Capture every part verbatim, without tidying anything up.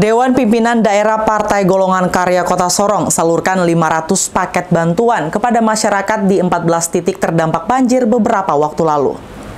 Dewan Pimpinan Daerah Partai Golongan Karya Kota Sorong salurkan lima ratus paket bantuan kepada masyarakat di empat belas titik terdampak banjir beberapa waktu lalu.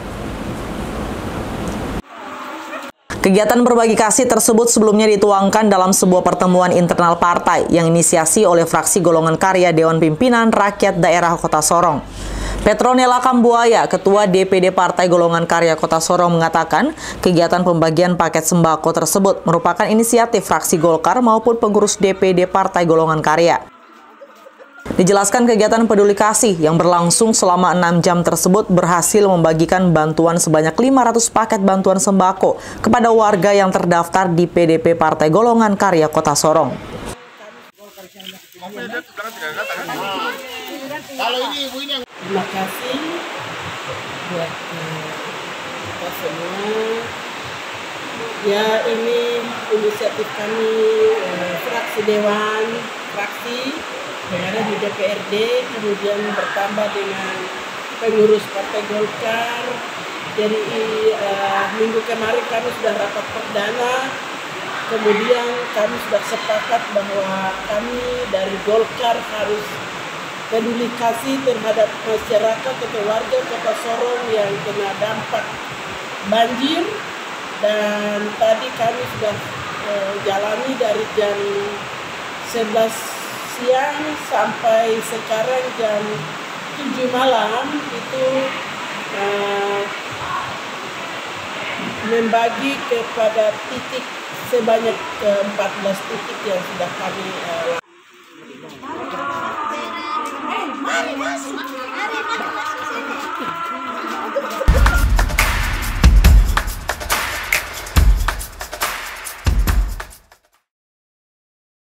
Kegiatan berbagi kasih tersebut sebelumnya dituangkan dalam sebuah pertemuan internal partai yang inisiasi oleh fraksi Golongan Karya Dewan Pimpinan Rakyat Daerah Kota Sorong. Petronella Kambuaya, Ketua D P D Partai Golongan Karya Kota Sorong mengatakan, kegiatan pembagian paket sembako tersebut merupakan inisiatif fraksi Golkar maupun pengurus D P D Partai Golongan Karya. Dijelaskan kegiatan peduli kasih yang berlangsung selama enam jam tersebut berhasil membagikan bantuan sebanyak lima ratus paket bantuan sembako kepada warga yang terdaftar di P D P Partai Golongan Karya Kota Sorong. Terima kasih buat kita semua. Ya, ini inisiatif kami eh, fraksi Dewan, fraksi yang ada di D P R D, kemudian bertambah dengan pengurus Partai Golkar. Jadi eh, minggu kemarin kami sudah rapat perdana, kemudian kami sudah sepakat bahwa kami dari Golkar harus peduli kasih terhadap masyarakat atau warga Kota Sorong yang kena dampak banjir, dan tadi kami sudah eh, jalani dari jam sebelas siang sampai sekarang jam tujuh malam itu eh, membagi kepada titik sebanyak empat belas titik yang sudah kami eh,